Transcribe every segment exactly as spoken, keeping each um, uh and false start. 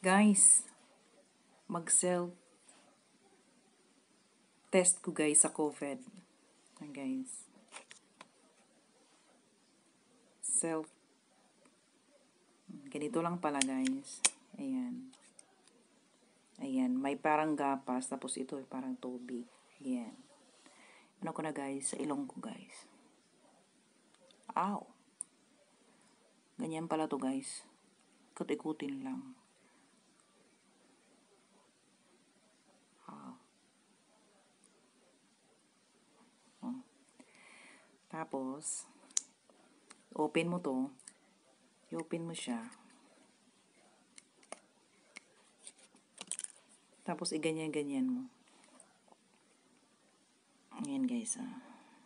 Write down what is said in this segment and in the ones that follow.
Guys, mag-self test ko guys sa COVID. Ayan, guys. Self. Ganito lang pala guys. Ayan. Ayan. May parang gapas. Tapos ito ay parang tubig. Ayan. Ano ko na guys? Sa ilong ko guys. Ow. Ganyan pala to guys. Ikot-ikutin lang. Tapos, open mo to. I-open mo siya. Tapos, iganyan-ganyan mo. Ayan guys, ah.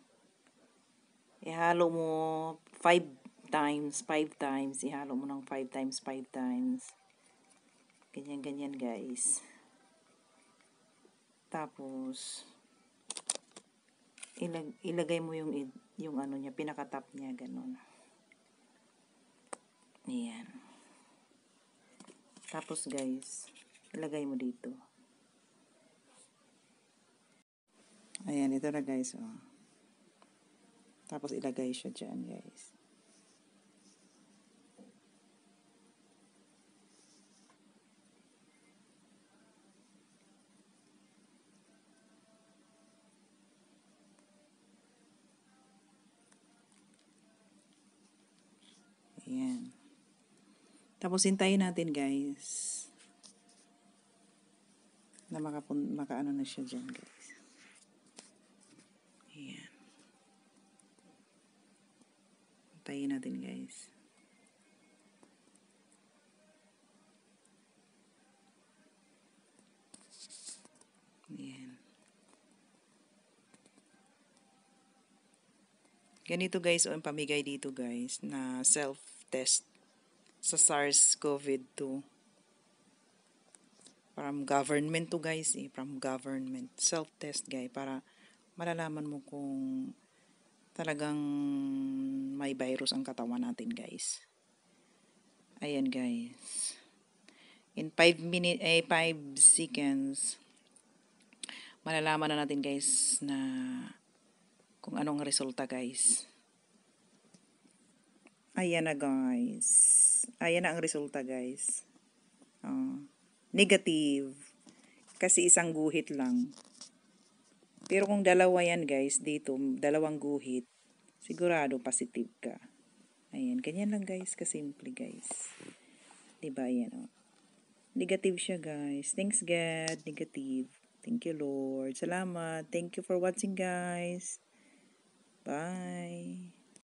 Ihalo mo five times, five times. Ihalo mo ng five times, five times. Ganyan-ganyan guys. Tapos, ilag ilagay mo yung yung ano niya, pinaka-top niya, ganun. Ayan. Tapos guys, ilagay mo dito. Ayan, ito na guys, oh. Tapos ilagay siya dyan guys. Ayan. Tapos hintayin natin guys. Na makapun makaano na siya dyan guys. Ayan. Hintayin natin guys. Ayan. Ganito guys o ang pamigay dito guys na self-test sa SARS-CoV two. From government to guys eh. From government. Self-test guys. Para malalaman mo kung talagang may virus ang katawan natin guys. Ayan guys. In five minutes, eh five seconds, malalaman na natin guys na kung anong resulta guys. Ayan na guys. Ayan na ang resulta guys. Uh, negative. Kasi isang guhit lang. Pero kung dalawa yan guys, dito, dalawang guhit, sigurado positive ka. Ayan, ganyan lang guys, kasimple guys. Diba, ayan o. Oh. Negative siya guys. Thanks God, negative. Thank you Lord. Salamat. Thank you for watching guys. Bye.